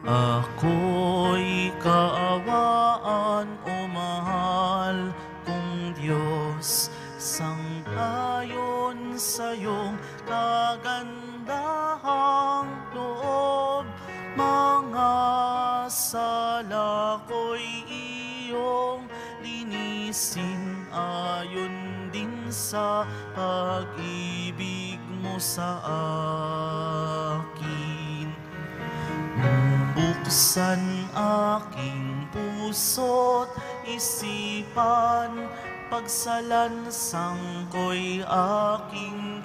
Ako'y kaawaan, o mahal kong Diyos, sang-ayon sa iyong kagandahang loob. Mga sala ko'y iyong linisin, ayon din sa pag-ibig mo sa akin. Buksan aking puso't isipan, pagsalansang ko'y aking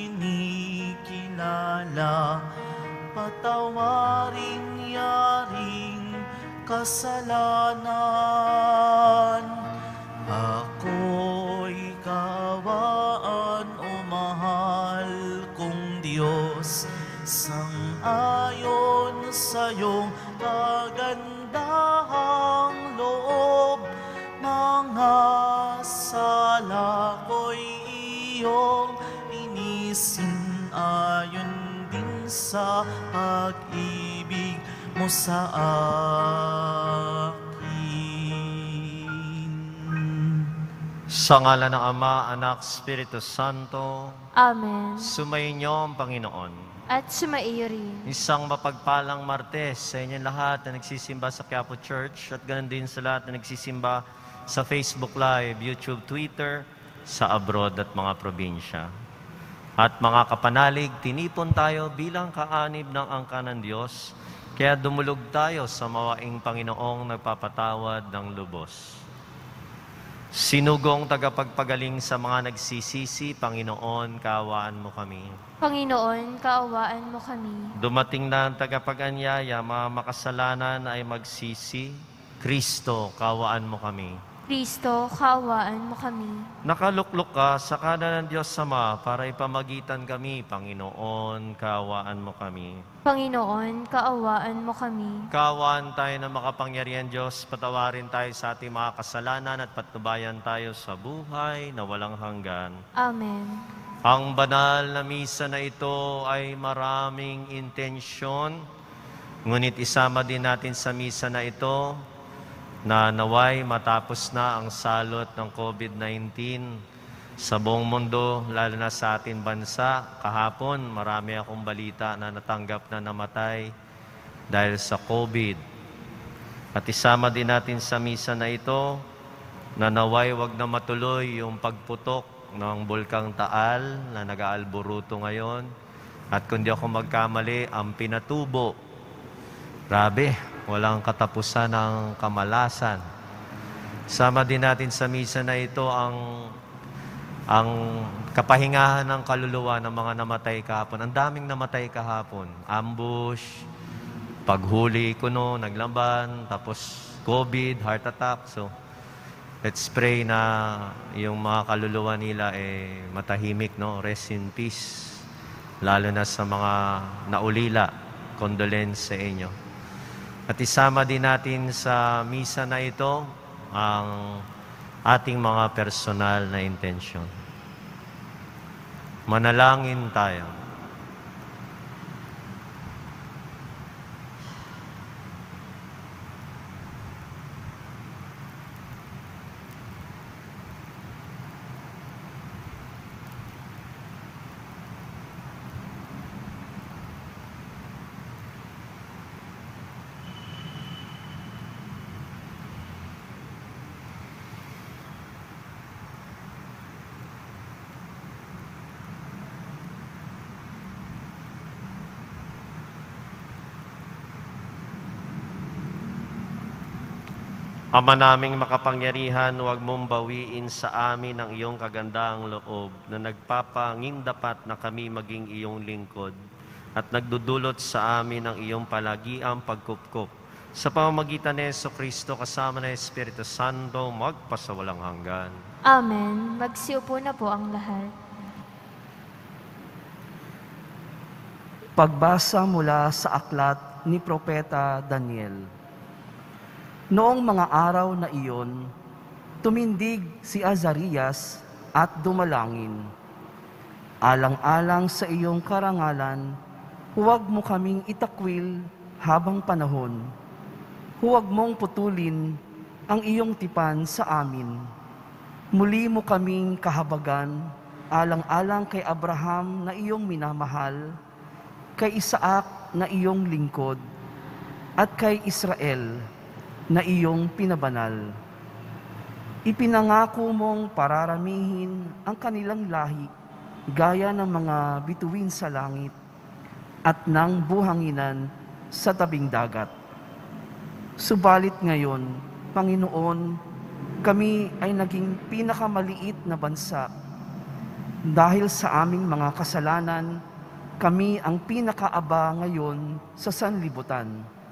kinikilala. Patawaring yaring kasalanan. Ako'y kaawaan, o mahal kong Diyos, sang-ayon sa iyong kagandahang loob. Mga sala ko'y iyong inisin, ayon din sa pag-ibig mo sa akin. Sa ngalan ng Ama, Anak, Espiritu Santo. Amen. Sumainyo ang Panginoon. At sumaiyo rin. Isang mapagpalang Martes sa inyong lahat na nagsisimba sa Quiapo Church at ganoon din sa lahat na nagsisimba sa Facebook Live, YouTube, Twitter, sa abroad at mga probinsya. At mga kapanalig, tinipon tayo bilang kaanib ng angka ng Diyos, kaya dumulog tayo sa mawaing Panginoong nagpapatawad ng lubos. Sinugong tagapagpagaling sa mga nagsisisi, Panginoon, kaawaan mo kami. Panginoon, kaawaan mo kami. Dumating na ang tagapag-anyaya, mga makasalanan ay magsisi. Kristo, kaawaan mo kami. Kristo, kaawaan mo kami. Nakaluklok ka sa kanan ng Diyos Ama para ipamagitan kami, Panginoon, kaawaan mo kami. Panginoon, kaawaan mo kami. Kaawaan tayo ng makapangyarihan Diyos, patawarin tayo sa ating mga kasalanan at patnubayan tayo sa buhay na walang hanggan. Amen. Ang banal na misa na ito ay maraming intensyon, ngunit isama din natin sa misa na ito na naway matapos na ang salot ng COVID-19 sa buong mundo, lalo na sa ating bansa. Kahapon, marami akong balita na natanggap na namatay dahil sa COVID. At isama din natin sa misa na ito na naway wag na matuloy yung pagputok ng Bulkang Taal na nag-aalburuto ngayon. At kung di ako magkamali, ang pinatubo. Grabe, walang katapusan ng kamalasan. Sama din natin sa misa na ito ang kapahingahan ng kaluluwa ng mga namatay kahapon. Ang daming namatay kahapon. Ambush, paghuli kuno, naglaban, tapos COVID, heart attack. So, let's pray na yung mga kaluluwa nila matahimik, no? Rest in peace. Lalo na sa mga naulila. Condolence sa inyo. At isama din natin sa misa na ito ang ating mga personal na intensyon. Manalangin tayo. Ama naming makapangyarihan, huwag mong bawiin sa amin ang iyong kagandahang loob na nagpapangindapat na kami maging iyong lingkod at nagdudulot sa amin ang iyong palagiang pagkupkup. Sa pamamagitan ni Jesucristo kasama ng Espiritu Santo, magpasawalang hanggan. Amen. Magsiupo na po ang lahat. Pagbasa mula sa aklat ni Propeta Daniel. Noong mga araw na iyon, tumindig si Azarias at dumalangin. Alang-alang sa iyong karangalan, huwag mo kaming itakwil habang panahon. Huwag mong putulin ang iyong tipan sa amin. Muli mo kaming kahabagan, alang-alang kay Abraham na iyong minamahal, kay Isaac na iyong lingkod, at kay Israel na iyong pinabanal. Ipinangako mong pararamihin ang kanilang lahi gaya ng mga bituin sa langit at ng buhanginan sa tabing dagat. Subalit ngayon, Panginoon, kami ay naging pinakamaliit na bansa. Dahil sa aming mga kasalanan, kami ang pinakaaba ngayon sa sanlibutan.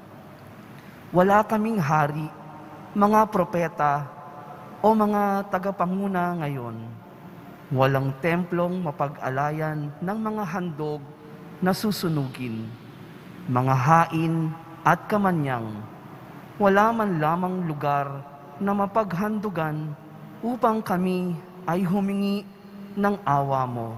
Wala kaming hari, mga propeta, o mga tagapanguna ngayon. Walang templong mapag-alayan ng mga handog na susunugin, mga hain at kamanyang. Wala man lamang lugar na mapaghandugan upang kami ay humingi ng awa mo.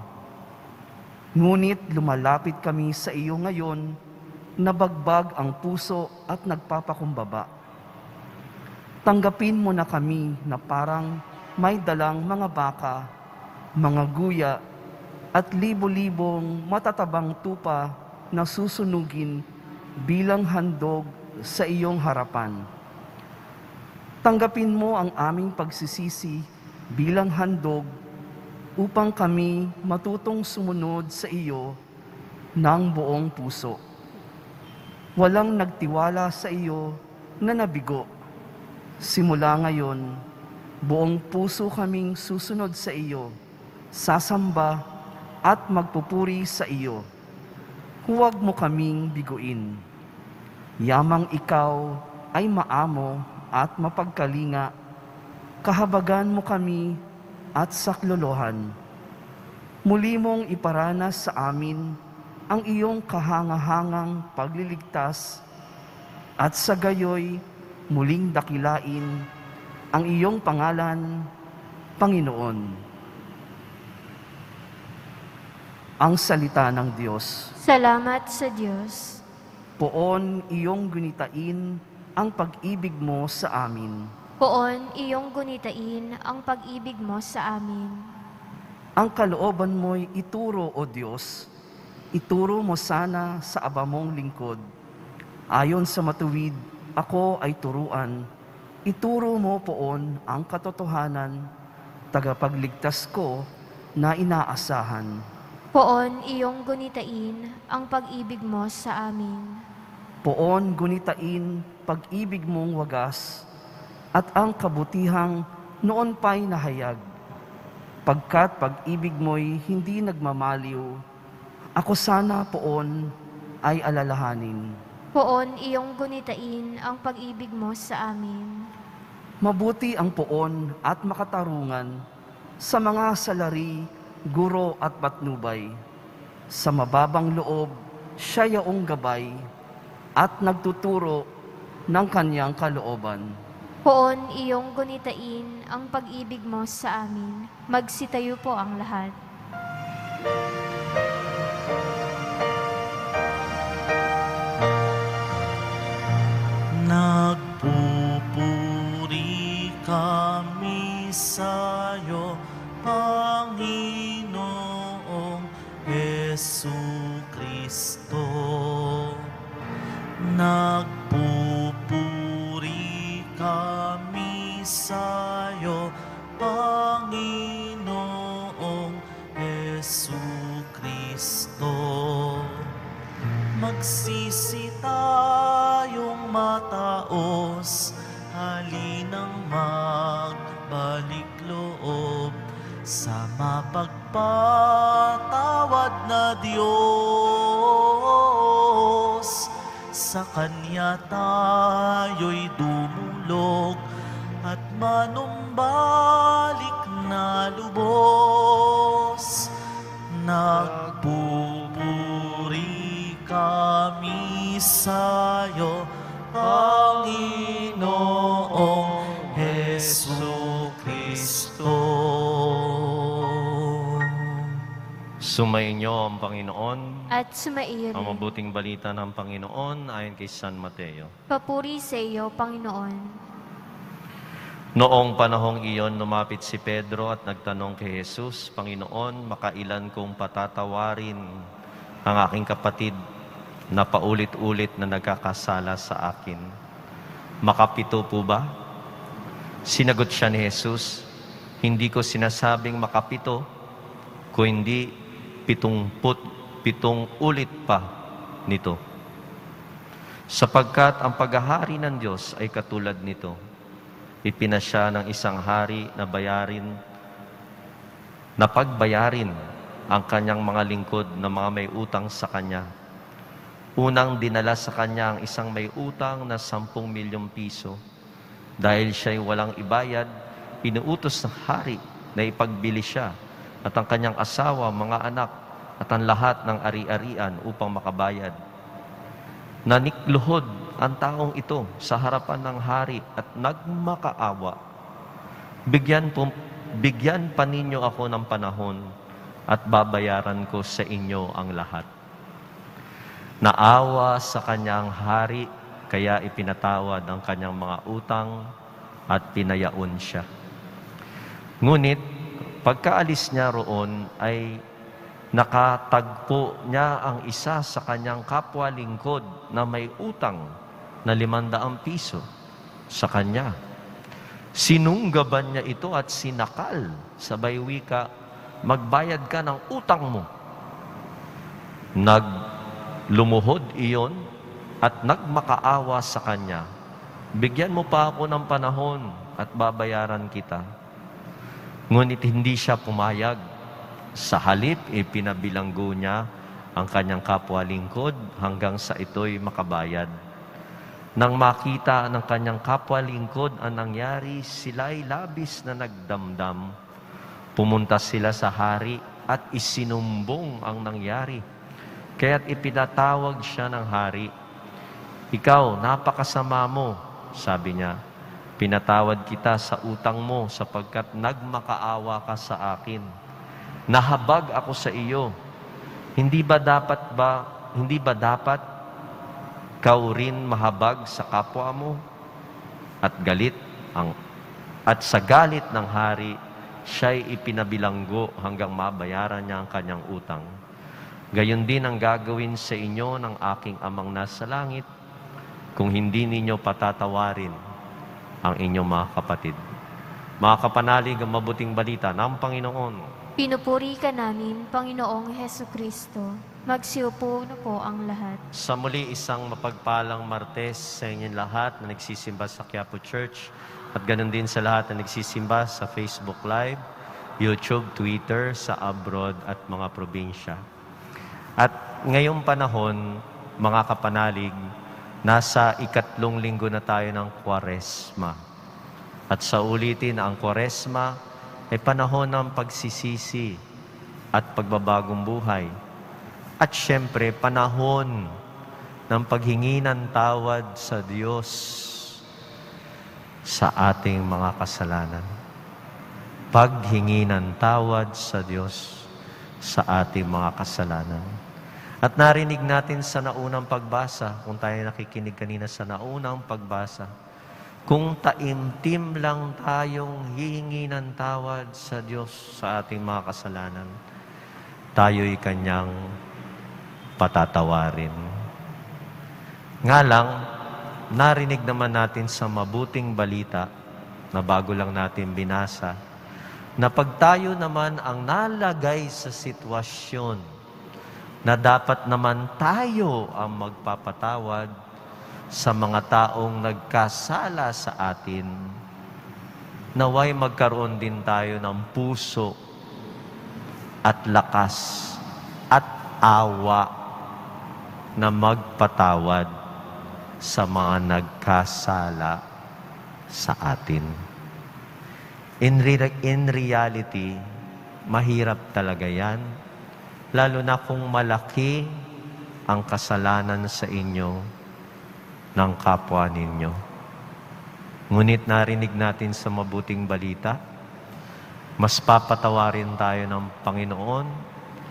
Ngunit lumalapit kami sa iyo ngayon, nabagbag ang puso at nagpapakumbaba. Tanggapin mo na kami na parang may dalang mga baka, mga guya, at libo-libong matatabang tupa na susunugin bilang handog sa iyong harapan. Tanggapin mo ang aming pagsisisi bilang handog upang kami matutong sumunod sa iyo ng buong puso. Walang nagtiwala sa iyo na nabigo. Simula ngayon, buong puso kaming susunod sa iyo, sasamba at magpupuri sa iyo. Huwag mo kaming biguin. Yamang ikaw ay maamo at mapagkalinga, kahabagan mo kami at saklolohan. Muli mong iparanas sa amin ang iyong kahangahangang pagliligtas at sa gayoy muling dakilain ang iyong pangalan, Panginoon. Ang salita ng Diyos. Salamat sa Diyos. Poon iyong gunitain ang pag-ibig mo sa amin. Poon iyong gunitain ang pag-ibig mo sa amin. Ang kalooban mo'y ituro, O Diyos. Ituro mo sana sa aba mong lingkod. Ayon sa matuwid, ako ay turuan. Ituro mo poon ang katotohanan, tagapagligtas ko na inaasahan. Poon iyong gunitain ang pag-ibig mo sa amin. Poon gunitain pag-ibig mong wagas, at ang kabutihang noon pa'y nahayag. Pagkat pag-ibig mo'y hindi nagmamaliw, ako sana poon ay alalahanin. Poon iyong gunitain ang pag-ibig mo sa amin. Mabuti ang poon at makatarungan sa mga salari, guro at patnubay. Sa mababang loob, siya yaong gabay at nagtuturo ng kanyang kalooban. Poon iyong gunitain ang pag-ibig mo sa amin. Magsitayo po ang lahat. Nagpupuri kami sa'yo, Panginoong Jesucristo. Nagpupuri kami sa'yo, Panginoong Jesucristo. Magsisi tayong mataos, halinang magbalik loob sa mapagpatawad na Diyos. Sa Kanya tayo'y dumulog at manumbalik na lubos. Nagpupuri kami sa'yo, Panginoong Jesucristo. Sumainyo ang Panginoon. At sumaiyo Ang rin. mabuting balita ng Panginoon ayon kay San Mateo. Papuri sa iyo, Panginoon. Noong panahong iyon, lumapit si Pedro at nagtanong kay Jesus, Panginoon, makailan kong patatawarin ang aking kapatid na paulit-ulit na nagkakasala sa akin? Makapito po ba? Sinagot siya ni Jesus, hindi ko sinasabing makapito, kundi 77 ulit pa nito. Sapagkat ang paghahari ng Diyos ay katulad nito. Ipinasya ng isang hari na pagbayarin ang kanyang mga lingkod na mga may utang sa kanya. Unang dinala sa kanya ang isang may utang na 10 milyong piso. Dahil siya'y walang ibayad, inuutos ng hari na ipagbili siya at ang kanyang asawa, mga anak, at ang lahat ng ari-arian upang makabayad. Nanikluhod ang taong ito sa harapan ng hari at nagmakaawa. Bigyan pa ninyo ako ng panahon at babayaran ko sa inyo ang lahat. Naawa sa kanyang hari, kaya ipinatawad ang kanyang mga utang at pinayaon siya. Ngunit, pagkaalis niya roon ay nakatagpo niya ang isa sa kanyang kapwa lingkod na may utang na 500 piso sa kanya. Sinunggaban niya ito at sinakal, sabay wika, magbayad ka ng utang mo. Naglumuhod iyon at nagmakaawa sa kanya. Bigyan mo pa ako ng panahon at babayaran kita. Ngunit hindi siya pumayag. Sa halip, ipinabilanggo niya ang kanyang kapwa lingkod hanggang sa ito'y makabayad. Nang makita ng kanyang kapwa lingkod ang nangyari, sila'y labis na nagdamdam. Pumunta sila sa hari at isinumbong ang nangyari. Kaya't ipinatawag siya ng hari. Ikaw, napakasama mo, sabi niya. Pinatawad kita sa utang mo sapagkat nagmakaawa ka sa akin. Nahabag ako sa iyo. Hindi ba dapat kau rin mahabag sa kapwa mo? At sa galit ng hari, siya'y ipinabilanggo hanggang mabayaran niya ang kanyang utang. Gayon din ang gagawin sa inyo ng aking amang nasa langit kung hindi ninyo patatawarin ang inyong mga kapatid. Mga kapanalig, ang mabuting balita ng Panginoon. Pinupuri ka namin, Panginoong Hesukristo. Magsiupo na po ang lahat. Sa muli, isang mapagpalang Martes sa inyong lahat na nagsisimba sa Quiapo Church at ganun din sa lahat na nagsisimba sa Facebook Live, YouTube, Twitter, sa abroad at mga probinsya. At ngayong panahon, mga kapanalig, nasa 3 linggo na tayo ng Kwaresma. At sa ulitin, ang Kwaresma ay panahon ng pagsisisi at pagbabagong buhay. At syempre, panahon ng paghingi ng tawad sa Diyos sa ating mga kasalanan. Paghingi ng tawad sa Diyos sa ating mga kasalanan. At narinig natin sa naunang pagbasa, kung tayo nakikinig kanina sa naunang pagbasa, kung taimtim lang tayong hihingi ng tawad sa Diyos sa ating mga kasalanan, tayo'y Kanyang patatawarin. Nga lang, narinig naman natin sa mabuting balita na bago lang natin binasa, na pag tayo naman ang nalagay sa sitwasyon na dapat naman tayo ang magpapatawad sa mga taong nagkasala sa atin, naway magkaroon din tayo ng puso at lakas at awa na magpatawad sa mga nagkasala sa atin. In reality, mahirap talaga yan, lalo na kung malaki ang kasalanan sa inyo ng kapwa ninyo. Ngunit narinig natin sa mabuting balita, mas papatawarin tayo ng Panginoon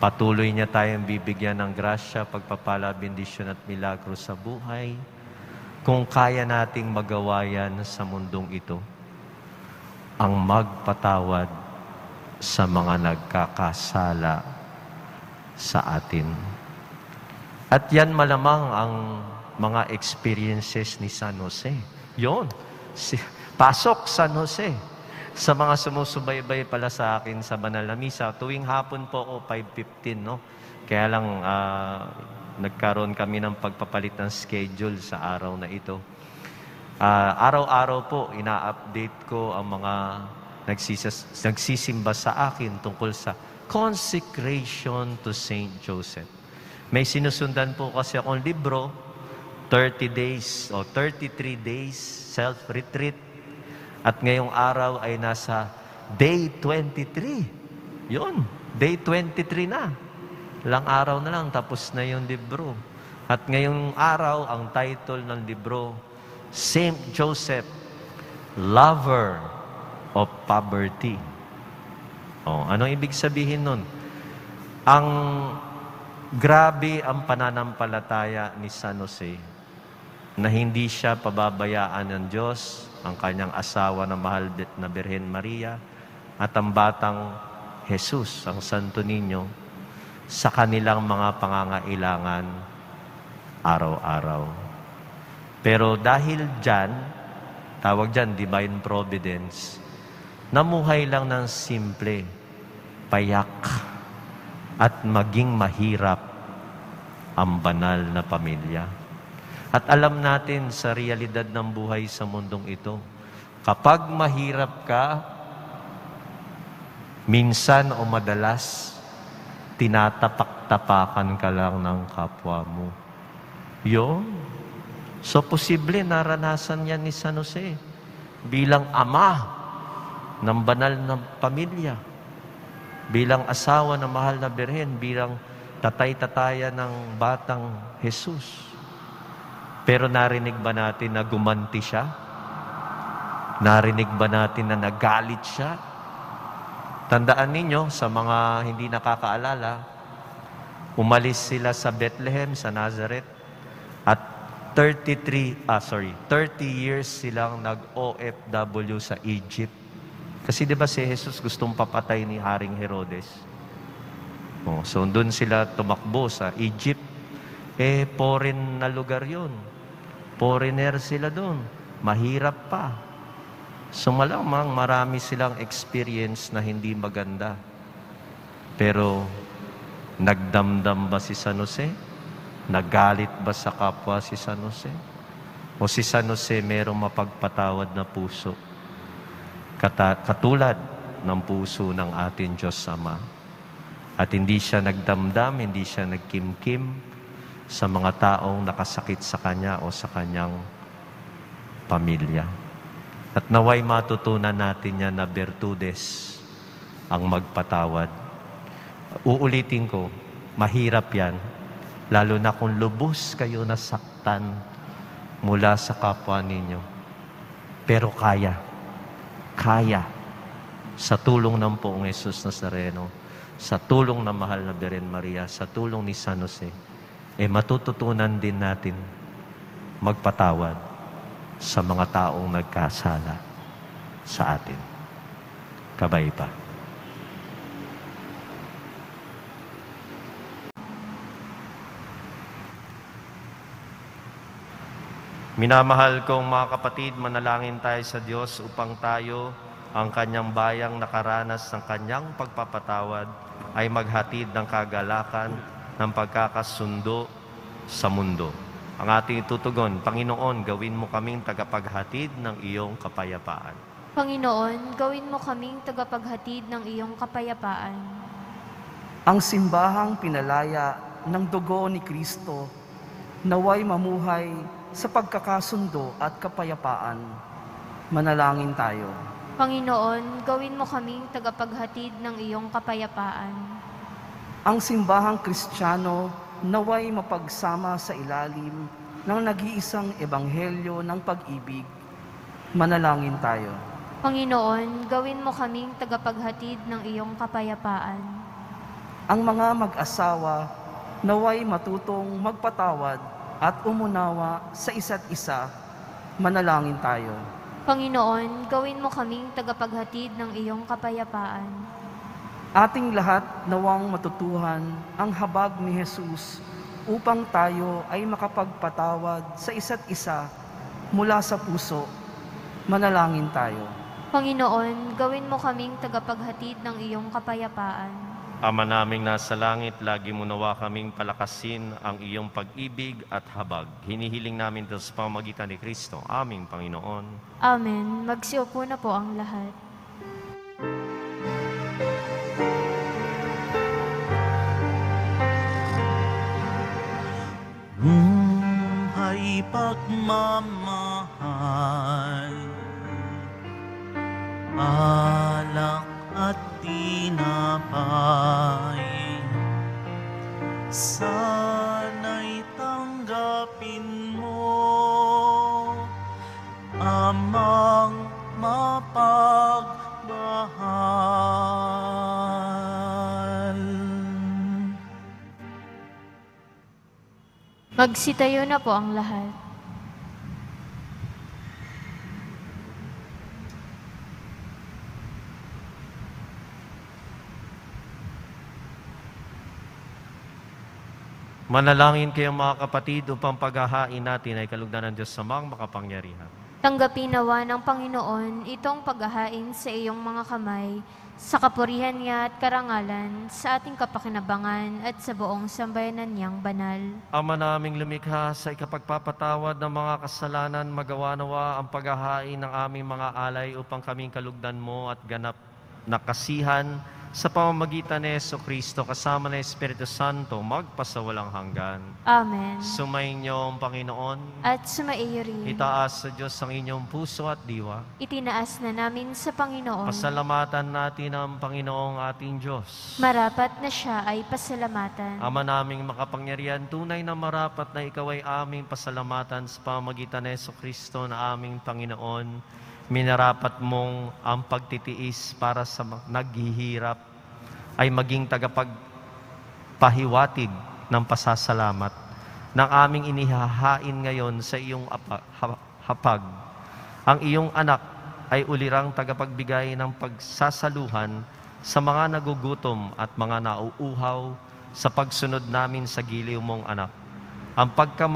Patuloy niya tayong bibigyan ng grasya, pagpapala, bendisyon at milagro sa buhay. Kung kaya nating magawa yan sa mundong ito, ang magpatawad sa mga nagkakasala sa atin. At yan malamang ang mga experiences ni San Jose. Yun. Pasok San Jose. Sa mga sumusubaybay pala sa akin sa banal na misa, tuwing hapon po ako 5:15, no? Kaya lang nagkaroon kami ng pagpapalit ng schedule sa araw na ito. Araw-araw po, ina-update ko ang mga nagsisimba sa akin tungkol sa consecration to Saint Joseph. May sinusundan po kasi akong libro, 30 days o 33 days self-retreat. At ngayong araw ay nasa day 23. Yun, day 23 na. Ilang araw na lang, tapos na yung libro. At ngayong araw, ang title ng libro, Saint Joseph, Lover of Poverty. Anong ibig sabihin nun? Ang grabe ang pananampalataya ni San Jose na hindi siya pababayaan ng Diyos, ang kanyang asawa na mahal na Birhen Maria, at ang batang Jesus, ang Santo Niño, sa kanilang mga pangangailangan araw-araw. Pero dahil dyan, tawag dyan, divine providence, namuhay lang ng simple, payak, at maging mahirap ang banal na pamilya. At alam natin sa realidad ng buhay sa mundong ito, kapag mahirap ka, minsan o madalas, tinatapak-tapakan ka lang ng kapwa mo. Yun. So, posible naranasan yan ni San Jose bilang ama ng banal na pamilya, bilang asawa ng mahal na Birhen, bilang tatay-tataya ng batang Jesus. Pero narinig ba natin na gumanti siya? Narinig ba natin na nagalit siya? Tandaan ninyo, sa mga hindi nakakaalala, umalis sila sa Bethlehem, sa Nazareth, at 30 years silang nag-OFW sa Egypt. Kasi di ba si Jesus gustong papatay ni Haring Herodes? So doon sila tumakbo sa Egypt. Foreign na lugar yun. Foreigner sila doon. Mahirap pa. So malamang marami silang experience na hindi maganda. Pero nagdamdam ba si San Jose? Nagalit ba sa kapwa si San Jose? O si San Jose merong mapagpatawad na puso? Katulad ng puso ng ating Diyos Ama. At hindi siya nagdamdam, hindi siya nagkimkim sa mga taong nakasakit sa Kanya o sa Kanyang pamilya. At naway matutunan natin yan na bertudes ang magpatawad. Uulitin ko, mahirap yan, lalo na kung lubos kayo nasaktan mula sa kapwa ninyo. Pero kaya, sa tulong ng Poong Jesus Nazareno, sa tulong ng mahal na Birhen Maria, sa tulong ni San Jose, matututunan din natin magpatawad sa mga taong nagkasala sa atin. Kabay pa. Minamahal kong mga kapatid, manalangin tayo sa Diyos upang tayo, ang Kanyang bayang nakaranas ng Kanyang pagpapatawad, ay maghatid ng kagalakan ng pagkakasundo sa mundo. Ang ating itutugon, Panginoon, gawin mo kaming tagapaghatid ng iyong kapayapaan. Panginoon, gawin mo kaming tagapaghatid ng iyong kapayapaan. Ang simbahang pinalaya ng dugo ni Kristo, naway mamuhay sa pagkakasundo at kapayapaan. Manalangin tayo. Panginoon, gawin mo kaming tagapaghatid ng iyong kapayapaan. Ang simbahang Kristiyano, naway mapagsama sa ilalim ng nag-iisang ebanghelyo ng pag-ibig. Manalangin tayo. Panginoon, gawin mo kaming tagapaghatid ng iyong kapayapaan. Ang mga mag-asawa naway matutong magpatawad at umunawa sa isa't isa. Manalangin tayo. Panginoon, gawin mo kaming tagapaghatid ng iyong kapayapaan. Ating lahat nawang matutuhan ang habag ni Jesus upang tayo ay makapagpatawad sa isa't isa mula sa puso. Manalangin tayo. Panginoon, gawin mo kaming tagapaghatid ng iyong kapayapaan. Ama naming nasa langit, lagi mo nawa kaming palakasin ang iyong pag-ibig at habag. Hinihiling namin ito sa pamamagitan ni Kristo, aming Panginoon. Amen. Magsiupo na po ang lahat. Buhay pagmamahal, alak at tinapay, sana'y tanggapin mo, amang mapagmahal. Magsitayo na po ang lahat. Manalangin kayong mga kapatid upang paghahain natin ay kalugdan ng Diyos sa mga makapangyarihan. Tanggapin nawa ng Panginoon itong paghahain sa iyong mga kamay, sa kapurihan niya at karangalan, sa ating kapakinabangan at sa buong sambayanan niyang banal. Ama naming lumikha, sa ikapagpapatawad ng mga kasalanan, magawa nawa ang paghahain ng aming mga alay upang kaming kalugdan mo at ganap na kasihan sa pamamagitan ni Jesucristo kasama ng Espiritu Santo magpasawalang hanggan. Amen. Sumainyo ang Panginoon. At sumaiyo rin. Itaas sa Diyos ang inyong puso at diwa. Itinaas na namin sa Panginoon. Pasalamatan natin ang Panginoong ating Diyos. Marapat na siya ay pasalamatan. Ama naming makapangyarihan, tunay na marapat na ikaw ay aming pasalamatan sa pamamagitan ni Jesucristo na aming Panginoon. Minarapat mong ang pagtitiis para sa naghihirap ay maging tagapagpahiwatig ng pasasalamat ng aming inihahain ngayon sa iyong hapag. Ang iyong anak ay ulirang tagapagbigay ng pagsasaluhan sa mga nagugutom at mga nauuhaw sa pagsunod namin sa giliw mong anak. Ang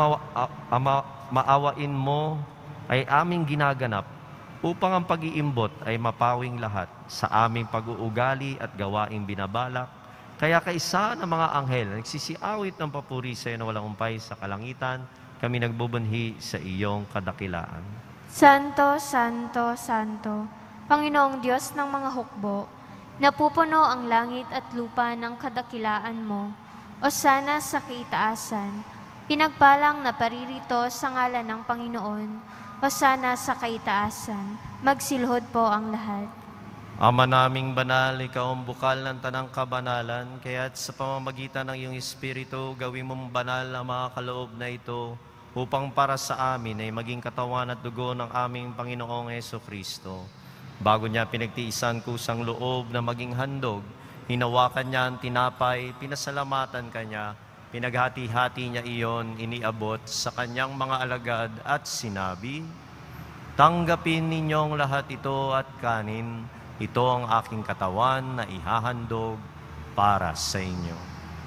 pagkamaawain mo ay aming ginaganap upang ang pag-iimbot ay mapawing lahat sa aming pag-uugali at gawaing binabalak. Kaya kaisa ng mga anghel na nagsisiawit ng papuri sa iyo na walang umpay sa kalangitan, kami nagbubunhi sa iyong kadakilaan. Santo, Santo, Santo, Panginoong Diyos ng mga hukbo, napupuno ang langit at lupa ng kadakilaan mo, o sana sa kaitaasan, pinagpalang na paririto sa ngalan ng Panginoon, o sana sa kaitaasan, magsilhod po ang lahat. Ama naming banal, ikaw ang bukal ng tanang kabanalan, kaya't sa pamamagitan ng iyong Espiritu, gawin mong banal ang mga kaloob na ito, upang para sa amin ay maging katawan at dugo ng aming Panginoong Jesucristo. Bago niya pinagtiisan kusang loob na maging handog, hinawakan niya ang tinapay, pinasalamatan kanya, pinaghati-hati niya iyon, iniabot sa kanyang mga alagad at sinabi, "Tanggapin ninyong lahat ito at kanin, ito ang aking katawan na ihahandog para sa inyo."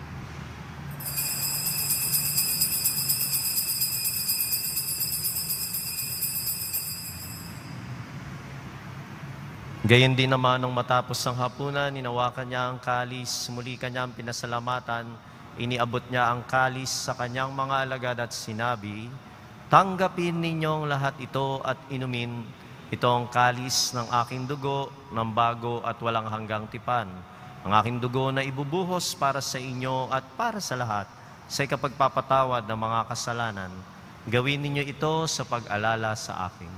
Gayon din naman nung matapos ang hapunan, hinawakan niya ang kalis, muli kanyang pinasalamatan, iniabot niya ang kalis sa kanyang mga alagad at sinabi, "Tanggapin ninyong lahat ito at inumin. Ito ang kalis ng aking dugo, ng bago at walang hanggang tipan. Ang aking dugo na ibubuhos para sa inyo at para sa lahat, sa ikapagpapatawad ng mga kasalanan. Gawin ninyo ito sa pag-alala sa akin."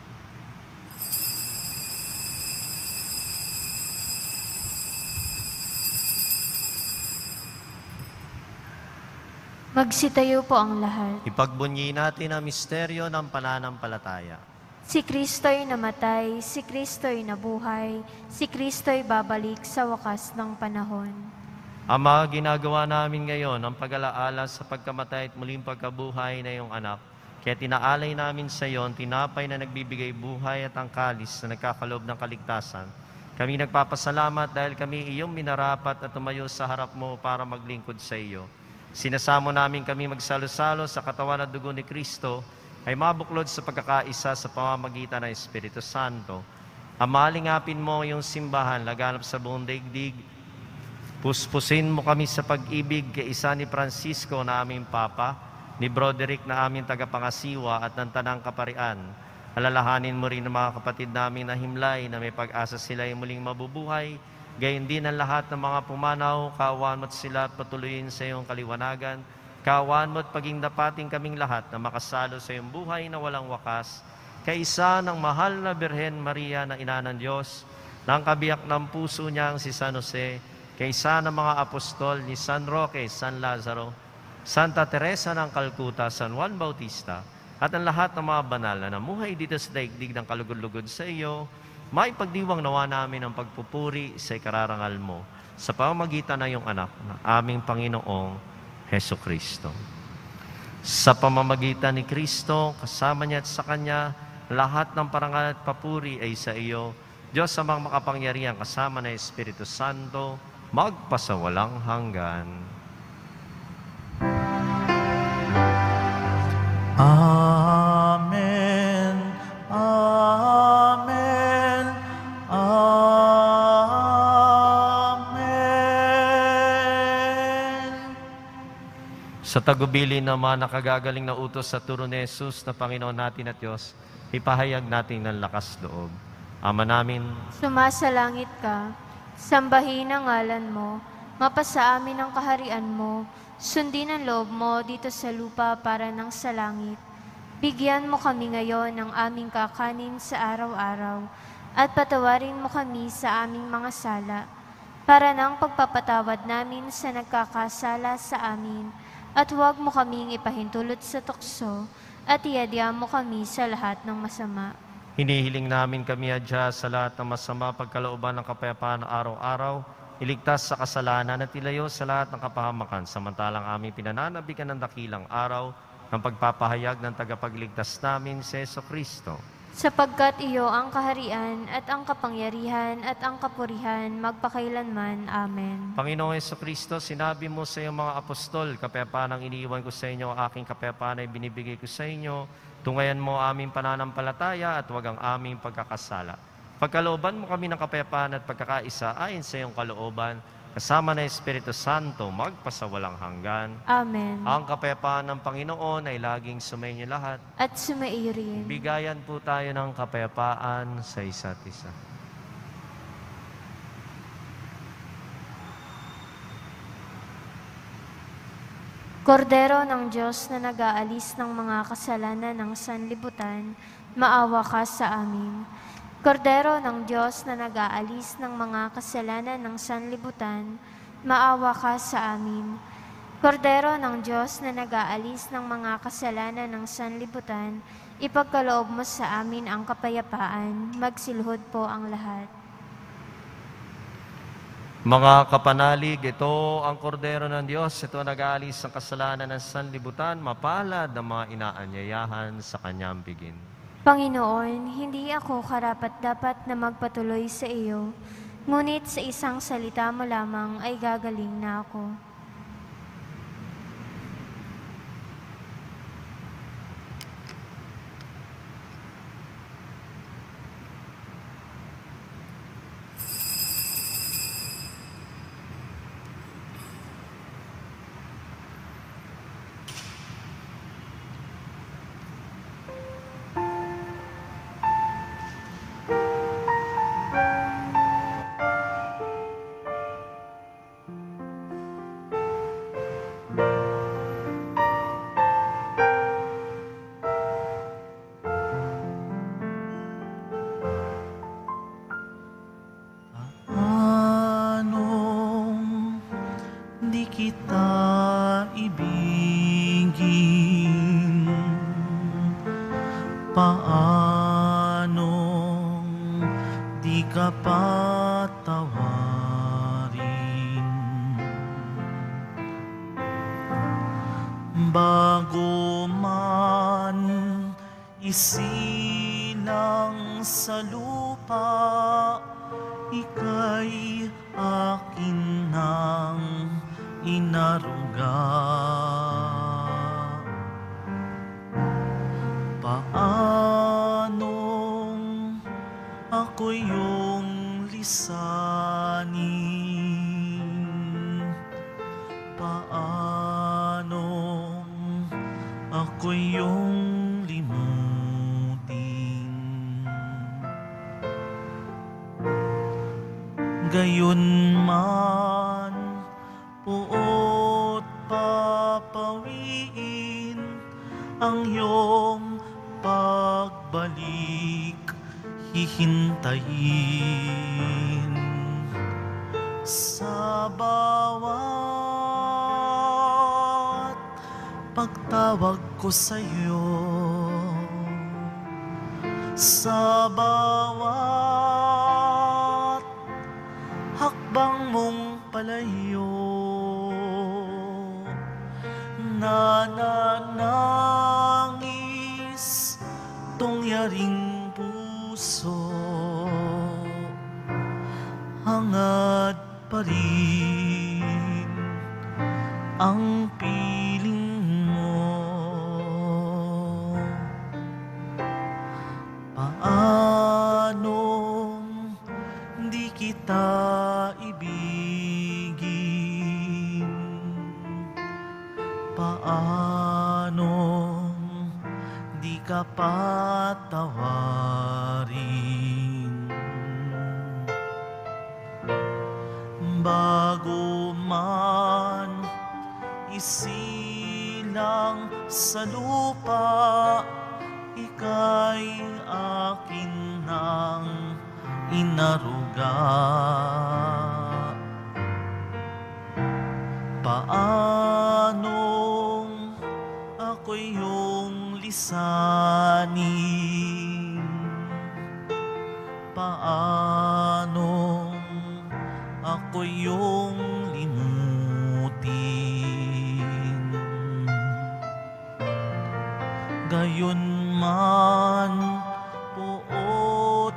Magsitayo po ang lahat. Ipagbunyi natin ang misteryo ng pananampalataya. Si Kristo'y namatay, si Kristo'y nabuhay, si Kristo'y babalik sa wakas ng panahon. Ama, ginagawa namin ngayon ang pag-alaala sa pagkamatay at muling pagkabuhay na iyong anak. Kaya tinaalay namin sa iyo ang tinapay na nagbibigay buhay at ang kalis na nagkakaloob ng kaligtasan. Kami nagpapasalamat dahil kami iyong minarapat at tumayo sa harap mo para maglingkod sa iyo. Sinasamo namin kami magsalo-salo sa katawan at dugo ni Kristo ay mabuklod sa pagkakaisa sa pamamagitan ng Espiritu Santo. Amalingapin mo yung simbahan laganap sa buong daigdig. Puspusin mo kami sa pag-ibig kay isa ni Francisco na aming Papa, ni Broderick na aming tagapangasiwa at ng Tanang Kaparian. Alalahanin mo rin ang mga kapatid namin na himlay na may pag-asa sila ay muling mabubuhay. Gayon din ang lahat ng mga pumanaw, kaawaan mo't sila at patuloyin sa iyong kaliwanagan. Kaawaan mo't paging dapating kaming lahat na makasalo sa iyong buhay na walang wakas. Kaisa ng mahal na Birhen Maria na ina ng Diyos, ng kabiyak ng puso niyang si San Jose, kaisa ng mga apostol ni San Roque, San Lazaro, Santa Teresa ng Calcutta, San Juan Bautista, at ang lahat ng mga banal na namuhay dito sa daigdig ng kalugod-lugod sa iyo, maipagdiwang nawa namin ang pagpupuri sa ikararangal mo sa pamamagitan ng iyong anak na aming Panginoong Heso Kristo. Sa pamamagitan ni Kristo, kasama niya at sa Kanya, lahat ng parangal at papuri ay sa iyo, Diyos amang makapangyarihan kasama ng Espiritu Santo, magpasawalang hanggan. Amen. Amen. Amen. Sa tagubilin na mga nakagagaling na utos sa turo ni Jesus na Panginoon natin at Diyos, ipahayag natin ng lakas loob. Ama namin, Sumasalangit ka, sambahin ang ngalan mo, mapasa amin ang kaharian mo, sundin ang loob mo dito sa lupa para ng sa langit. Bigyan mo kami ngayon ng aming kakanin sa araw-araw, at patawarin mo kami sa aming mga sala, para ng pagpapatawad namin sa nagkakasala sa amin, at huwag mo kaming ipahintulot sa tukso, at iadya mo kami sa lahat ng masama. hinihiling namin kami adya sa lahat ng masama pagkalooban ng kapayapaan araw-araw, iligtas sa kasalanan at ilayo sa lahat ng kapahamakan, samantalang aming pinananabigan ng dakilang araw ng pagpapahayag ng tagapagligtas namin si Jesu Kristo. Sapagkat iyo ang kaharian at ang kapangyarihan at ang kapurihan magpakailanman. Amen. Panginoong Jesu Kristo, sinabi mo sa iyong mga apostol, kapayapaan ang iniiwan ko sa inyo, aking kapayapaan ay binibigay ko sa inyo. Tungayan mo aming pananampalataya at huwag ang aming pagkakasala. Pagkalooban mo kami ng kapayapaan at pagkakaisa ayon sa iyong kalooban, kasama ng Espiritu Santo, magpasawalang hanggan. Amen. Ang kapayapaan ng Panginoon ay laging sumainyo lahat. At sumaiyo rin. Bigayan po tayo ng kapayapaan sa isa't isa. Kordero ng Diyos na nag-aalis ng mga kasalanan ng sanlibutan, maawa ka sa amin. Kordero ng Diyos na nag-aalis ng mga kasalanan ng sanlibutan, maawa ka sa amin. Kordero ng Diyos na nag-aalis ng mga kasalanan ng sanlibutan, ipagkaloob mo sa amin ang kapayapaan, magsilhod po ang lahat. Mga kapanalig, ito ang kordero ng Diyos. Ito nag-aalis ng kasalanan ng sanlibutan, mapalad ang mga inaanyayahan sa kanyang bigin. Panginoon, hindi ako karapat-dapat na magpatuloy sa iyo, ngunit sa isang salita mo lamang ay gagaling na ako. Anong di kita ibigin? Paanong di ka patawarin? bago man isilang sa lupa, ika'y akin nang inaruga. Paanong ako yung lisanin? Paanong ako yung limutin? Gayon man puot papawiin ang iyong pagbalik, hihintayin sa bawat pagtawag ko sa'yo, sa bawat hakbang mong palayo, nananangis tong yaring puso, hangad pa rin ang piling mo. Paanong di kita ibigin? Paanong di ka patawarin? Bago man isilang sa lupa, ika'y akin nang inaruga. Paanong ako yung lisanin? Paanong ako yung limutin? Gayon man puot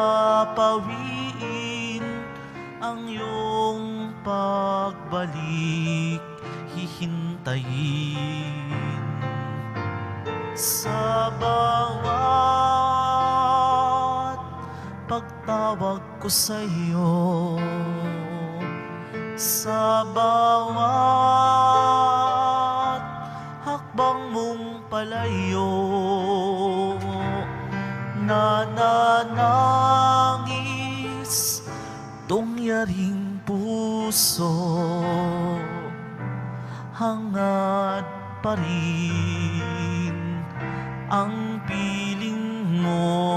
papawiin ang iyong pagbalik, hihintayin sa bawat pagtawag ko sa'yo, sa bawat hakbang mong palayo, nananangis tong yaring puso, hangad pa rin ang piling mo.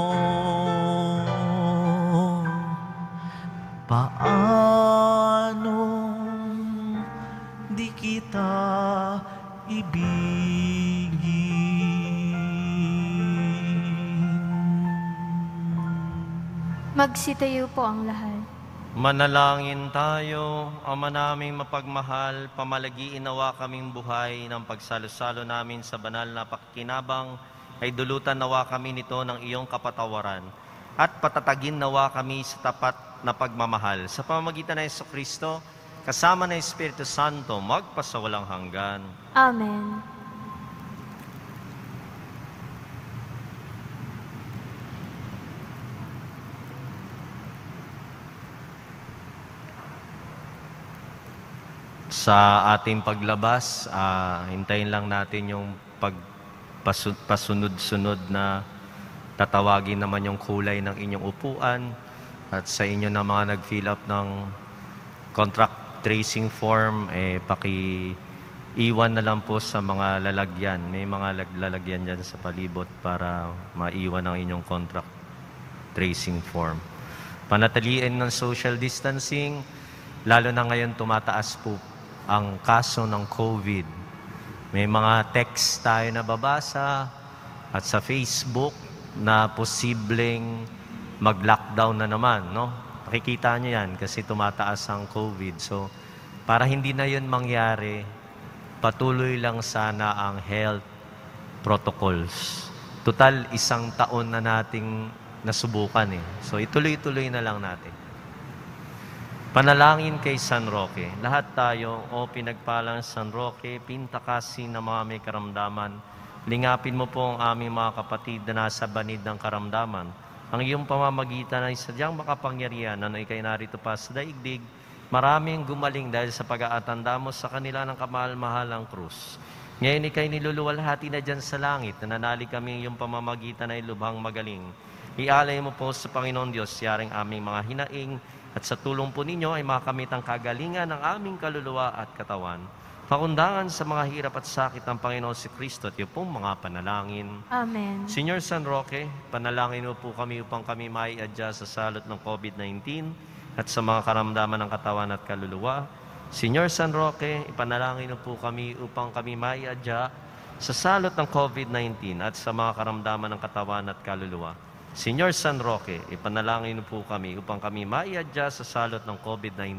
Paanong di kita ibigin? Magsitayo po ang lahat. Manalangin tayo, Ama naming mapagmahal, pamalagiin nawa kaming buhay ng pagsalo-salo namin sa banal na pakikinabang, ay dulutan nawa kami nito ng iyong kapatawaran, at patatagin nawa kami sa tapat na pagmamahal. Sa pamamagitan ng Jesucristo, kasama ng Espiritu Santo, magpasawalang hanggan. Amen. Sa ating paglabas, hintayin lang natin yung pasunod-sunod na tatawagin naman yung kulay ng inyong upuan, at sa inyo na mga nag-fill up ng contract tracing form, paki-iwan na lang po sa mga lalagyan. May mga lalagyan dyan sa palibot para maiwan ang inyong contract tracing form. Panatiliin ng social distancing, lalo na ngayon tumataas po ang kaso ng COVID. May mga text tayo nababasa at sa Facebook na posibleng mag-lockdown na naman, no? Makikita nyo yan kasi tumataas ang COVID. So, para hindi na yun mangyari, patuloy lang sana ang health protocols. Total, 1 taon na nating nasubukan eh. So ituloy-tuloy na lang natin. Panalangin kay San Roque. Lahat tayo, o pinagpalang San Roque, pintakasi na mga may karamdaman. Lingapin mo po ang aming mga kapatid na nasa banid ng karamdaman. Ang iyong pamamagitan ay sadyang makapangyarihan na ikay narito pa sa daigdig. Maraming gumaling dahil sa pag-aatanda mo sa kanila ng kamahal-mahalang krus. Ngayon ikay niluluwalhati na dyan sa langit, na nanalig kami iyong pamamagitan ay lubhang magaling. Ialay mo po sa Panginoon Diyos, yaring aming mga hinaing, at sa tulong po ninyo ay makamit ang kagalingan ng aming kaluluwa at katawan. Pakundangan sa mga hirap at sakit ng Panginoon si Kristo at iyong pong mga panalangin. Amen. Señor San Roque, panalangin mo po kami upang kami maiadya sa salot ng COVID-19 at sa mga karamdaman ng katawan at kaluluwa. Señor San Roque, ipanalangin mo po kami upang kami maiadya sa salot ng COVID-19 at sa mga karamdaman ng katawan at kaluluwa. Señor San Roque, ipanalangin po kami upang kami maiadya sa salot ng COVID-19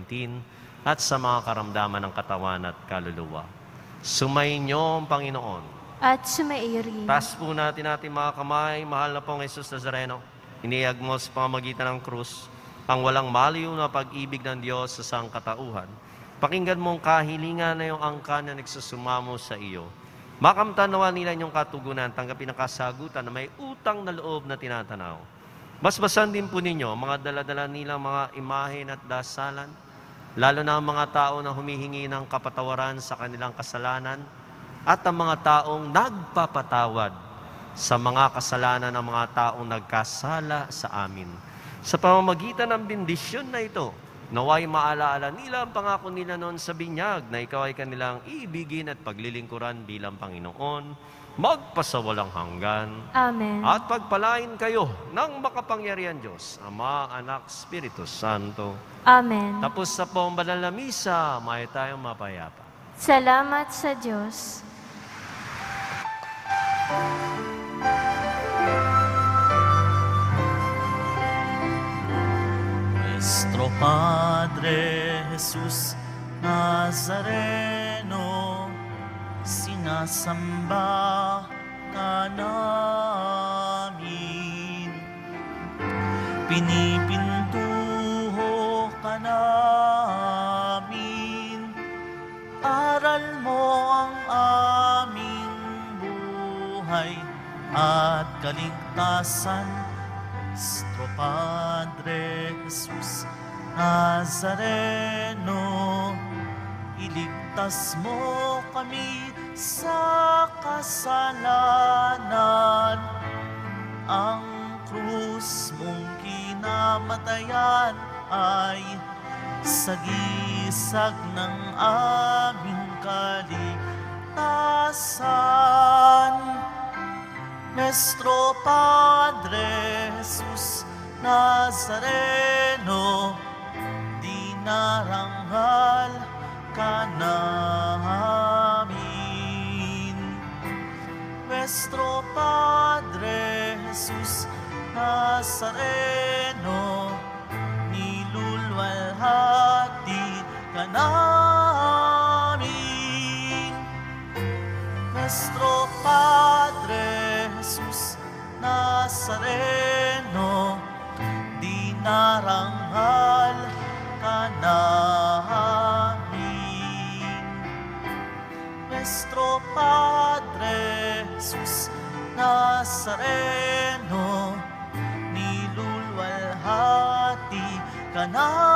at sa mga karamdaman ng katawan at kaluluwa. Sumainyo ang Panginoon. At sumairi. Taas po natin mga kamay, mahal na pong Jesus Nazareno. Iniyag mo sa pamamagitan ng krus ang walang maliw na pag-ibig ng Diyos sa sangkatauhan. Pakinggan mong kahilingan na yung angka na nagsusumamo sa iyo. Makamtan nawa nila inyong katugunan, tanggapin ang kasagutan na may utang na loob na tinatanaw. Basbasan din po ninyo ang mga daladala nilang mga imahen at dasalan, lalo na ang mga tao na humihingi ng kapatawaran sa kanilang kasalanan at ang mga taong nagpapatawad sa mga kasalanan ng mga taong nagkasala sa amin. Sa pamamagitan ng bendisyon na ito, naway maalaala nila ang pangako nila noon sa binyag na ikaw ay kanilang ibigin at paglilingkuran bilang Panginoon, magpasawalang hanggan. Amen. At pagpalain kayo ng makapangyarihan Diyos, Ama, Anak, Espiritu Santo. Amen. Tapos sa pong banal na misa, may tayong mapayapa. Salamat sa Diyos. Nuestro Padre Jesus Nazareno, sinasamba ka namin, pinipintuho ka namin, aral mo ang aming buhay at kaligtasan. Nuestro Padre Jesus Nazareno, iligtas mo kami sa kasalanan. Ang krus mong kinamatayan ay sagisag ng aming kaligtasan. Nuestro Padre Jesus Nazareno, dinarangal ka namin. Nuestro Padre Jesus Nazareno, nilulwalhati ka namin. Nuestro Padre Jesus Nazareno, dinarangal ka namin. Nuestro Padre Jesus Nazareno, nilulwalhati ka namin.